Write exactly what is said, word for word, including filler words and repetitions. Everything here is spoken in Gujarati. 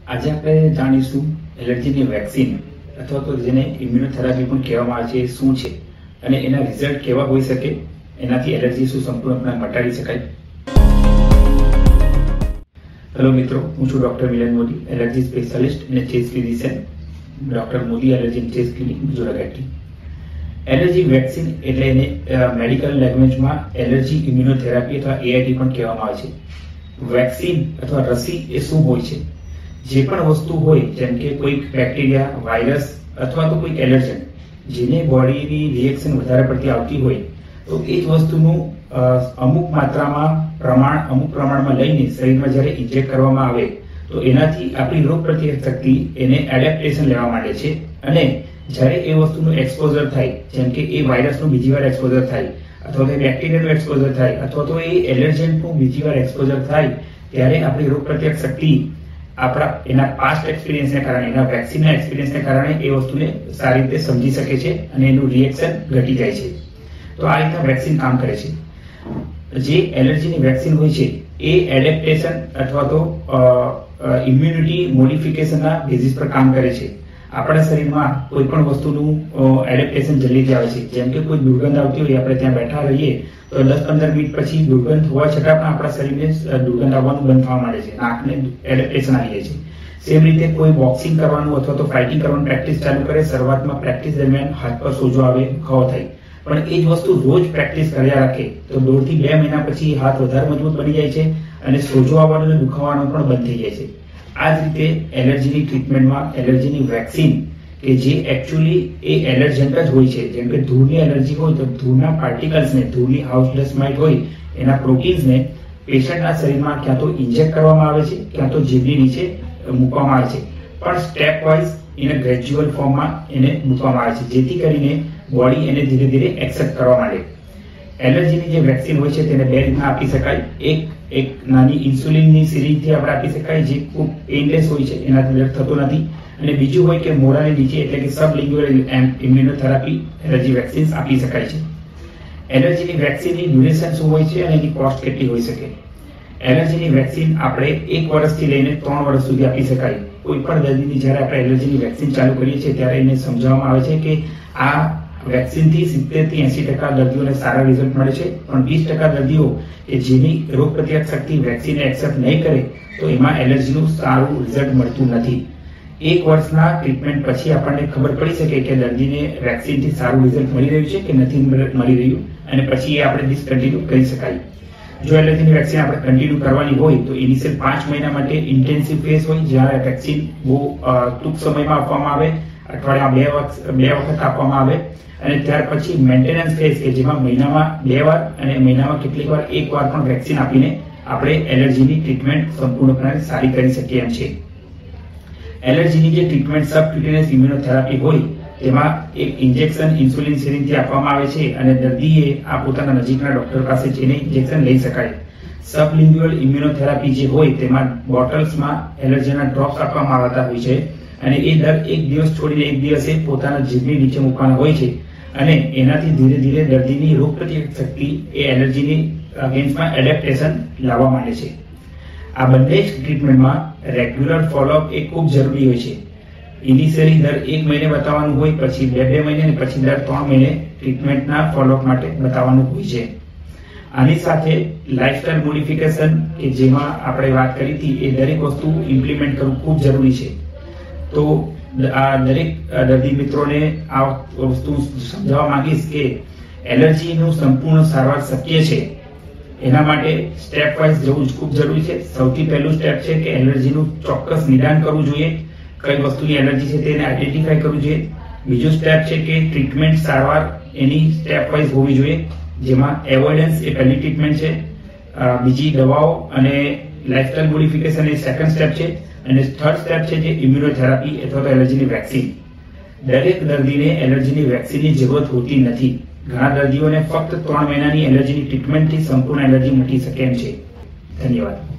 આજે આપણે જાણીશું એલર્જીની વેક્સિન અથવા તો જેને ઇમ્યુનોથેરાપી પણ કહેવામાં આવે છે એ શું છે અને એના રિઝલ્ટ કેવા હોઈ શકે, એનાથી એલર્જી શું સંપૂર્ણપણે મટાડી શકાય. હેલો મિત્રો, હું છું doctor Milan Modi, allergy specialist અને chest physician, doctor Modi allergy and chest clinic, જોરાઘાટી. એલર્જી વેક્સિન એટલે એને મેડિકલ લેંગ્વેજમાં એલર્જી ઇમ્યુનોથેરાપી અથવા એઆઈટી પણ કહેવામાં આવે છે. વેક્સિન અથવા રસી એ શું હોય છે? જે પણ વસ્તુ હોય, જેમ કે કોઈ બેક્ટેરિયા, વાયરસ અથવા તો કોઈ એલર્જન જેને બોડીની રિએક્શન વધારે પડતી આવતી હોય તો એ જ વસ્તુનું અમુક માત્રામાં પ્રમાણ અમુક પ્રમાણમાં લઈને શરીરમાં જ્યારે ઇન્જેક્ટ કરવામાં આવે તો એનાથી આપણી રોગ પ્રતિકારક શક્તિ એને એડેપ્ટેશન લેવા માંડે છે. અને જ્યારે એ વસ્તુનું એક્સપોઝર થાય, જેમ કે એ વાયરસનું બીજી વાર એક્સપોઝર થાય અથવા તો બેક્ટેરિયાનું એક્સપોઝર થાય અથવા તો એ એલર્જનનું બીજી વાર એક્સપોઝર થાય, ત્યારે આપણી રોગ પ્રતિકારક શક્તિ આપણા એના પાસ્ટ એક્સપિરિયન્સને કારણે, એના વેક્સિનના એક્સપિરિયન્સને કારણે એ વસ્તુને સારી રીતે સમજી શકે છે અને એનું રિએક્શન ઘટી જાય છે. તો આ રીતના વેક્સિન કામ કરે છે. જે એલર્જીની વેક્સિન હોય છે એ એડેપ્ટેશન અથવા તો ઇમ્યુનિટી મોડિફિકેશનના બેઝિસ પર કામ કરે છે. આપણા શરીરમાં કોઈ પણ વસ્તુનું એડેપ્ટેશન જલ્દીથી આવે છે. જેમ કે કોઈ દુર્ગંધ આવતી હોય, આપણે ત્યાં બેઠા રહીએ તો દસ પંદર મિનિટ પછી દુર્ગંધ હોવા છતાં પણ આપણા શરીરને દુર્ગંધ આવવાનું બંધ થવા માંડે છે, નાકને એડેપ્ટેશન આવી જાય છે. સેમ રીતે કોઈ બોક્સિંગ કરવાનું અથવા તો ફાઇટિંગ કરવાનું પ્રેક્ટિસ ચાલુ કરે, શરૂઆતમાં પ્રેક્ટિસ દરમિયાન હાથ પર સોજો આવે, દુખાવો થાય, પણ એ જ વસ્તુ રોજ પ્રેક્ટિસ કર્યા રાખે તો દોઢ થી બે મહિના પછી હાથ વધારે મજબૂત બની જાય છે અને સોજો આવવાનો અને દુખાવાનો પણ બંધ થઈ જાય છે. આ જ રીતે એલર્જીની ટ્રીટમેન્ટમાં એલર્જીની વેક્સિન કે જે એકચ્યુઅલી એ એલર્જન્ટ જ હોય છે, જેમ કે ધૂળની એલર્જી હોય તો ધૂળના પાર્ટિકલ્સને, ધૂળની હાઉસ ડસ્ટ માઇટ હોય એના પ્રોટીન્સને પેશન્ટના શરીરમાં ક્યાં તો ઇન્જેક્ટ કરવામાં આવે છે, ક્યાં તો જીભની નીચે મૂકવામાં આવે છે, પણ સ્ટેપ વાઇઝ એને ગ્રેજ્યુઅલ ફોર્મમાં એને મૂકવામાં આવે છે, જેથી કરીને બોડી એને ધીરે ધીરે એક્સેપ્ટ કરવા માંડે. એલર્જીની જે વેક્સિન હોય છે તેને બે રીતના આપી શકાય. એક એક નાની ઇન્સ્યુલિનની સિરીજથી આપણે આપી શકાય, જે ખૂબ પેઇનલેસ હોય છે, એનાથી દર્દ થતો નથી. અને બીજું હોય કે મોઢાની નીચે એટલે કે સબલિંગ્યુઅલ ઇમ્યુનોથેરાપી એલર્જી વેક્સિન્સ આપી શકાય છે. એલર્જીની વેક્સિનની ડ્યુરેશન શું હોય છે અને એની કોસ્ટ કેટલી હોઈ શકે? એલર્જીની વેક્સિન આપણે એક વર્ષથી લઈને ત્રણ વર્ષ સુધી આપી શકાય. કોઈ પણ દર્દીની જ્યારે આપણે એલર્જીની વેક્સિન ચાલુ કરીએ છીએ ત્યારે એને સમજાવવામાં આવે છે કે આ વેક્સિનથી સિત્તેર થી એસી ટકા દર્દીઓને સારા રિઝલ્ટ મળે છે, પણ વીસ ટકા દર્દીઓ કે જેની રોગ પ્રતિકારક શક્તિ વેક્સિનને એક્સેપ્ટ નહીં કરે તો એમાં એલર્જીનું સારું રિઝલ્ટ મળતું નથી. એક વર્ષના ટ્રીટમેન્ટ પછી આપણને ખબર પડી શકે કે દર્દીને વેક્સિનથી સારું રિઝલ્ટ મળી રહ્યું છે કે નથી મળી રહ્યું, અને પછી એ આપણે ડિસકન્ટિન્યુ કરી શકાય. જો એલર્જીની વેક્સિન આપણે કન્ટિન્યુ કરવાની હોય તો ઇનિશિયલ પાંચ મહિના માટે ઇન્ટેન્સિવ ફેઝ હોય, જ્યારે વેક્સિન બહુ ટૂંક સમયમાં આપવામાં આવે, અઠવાડિયામાં બે વખત બે વખત આપવામાં આવે, અને ત્યાર પછી મેન્ટેનન્સ ફેઝ કે જેમાં મહિનામાં બે વાર અને મહિનામાં કેટલીક વાર એક વાર પણ વેક્સિન આપીને આપણે એલર્જીની ટ્રીટમેન્ટ સંપૂર્ણપણે સારી કરી શકીએ એમ છે. એલર્જીની જે ટ્રીટમેન્ટ સબક્યુટેનિયસ ઇમ્યુનોથેરાપી હોય તેમાં એક ઇન્જેક્શન ઇન્સ્યુલિન સિરીજથી આપવામાં આવે છે અને દર્દીએ આ પોતાના નજીકના ડોક્ટર પાસે જઈને ઇન્જેક્શન લઈ શકાય. સબલિંગ્યુઅલ ઇમ્યુનોથેરાપી જે હોય તેમાં બોટલ્સમાં એલર્જીના ડ્રોપ્સ આપવામાં આવતા હોય છે અને એ દર એક દિવસ છોડીને એક દિવસે પોતાના જીભની નીચે મૂકવાના હોય છે અને એનાથી ધીરે ધીરે દર્દીની રોગ પ્રતિકારક શક્તિ એ એલર્જીની અગેન્સ્ટમાં એડેપ્ટેશન લાવવા માંડે છે. આ બંને જ ટ્રીટમેન્ટમાં રેગ્યુલર ફોલોઅપ એ ખૂબ જરૂરી હોય છે. ઇનિશિયલી દર એક મહિને બતાવવાનું હોય, પછી બે બે મહિને અને પછી દર ત્રણ મહિને ટ્રીટમેન્ટના ફોલોઅપ માટે બતાવવાનું હોય છે. આની સાથે લાઇફસ્ટાઇલ મોડિફિકેશન કે જેમાં આપણે વાત કરી હતી એ દરેક વસ્તુ ઇમ્પ્લિમેન્ટ કરવું ખૂબ જરૂરી છે. તો આ દરેક દર્દી મિત્રોને આ વસ્તુ સમજાવવા માંગીશ કે એલર્જીનું સંપૂર્ણ સારવાર શક્ય છે. એના માટે સ્ટેપ વાઇઝ જવું ખૂબ જરૂરી છે. સૌથી પહેલું સ્ટેપ છે કે એલર્જીનું ચોક્કસ નિદાન કરવું જોઈએ, કઈ વસ્તુની એલર્જી છે તેને આઈડેન્ટિફાઈ કરવું જોઈએ. બીજું સ્ટેપ છે કે ટ્રીટમેન્ટ સારવાર એની સ્ટેપ વાઇઝ હોવી જોઈએ, જેમાં એવોઇડન્સ એ પહેલી ટ્રીટમેન્ટ છે, બીજી દવાઓ અને લાઇફસ્ટાઇલ મોડિફિકેશન એ સેકન્ડ સ્ટેપ છે, અને થર્ડ સ્ટેપ છે જે ઇમ્યુનોથેરાપી અથવા તો એલર્જીની વેક્સિન. દરેક દર્દીને એલર્જીની વેક્સિનની જરૂરત હોતી નથી. ઘણા દર્દીઓને ફક્ત ત્રણ મહિનાની એલર્જીની ટ્રીટમેન્ટથી સંપૂર્ણ એલર્જી મટી શકે એમ છે. ધન્યવાદ.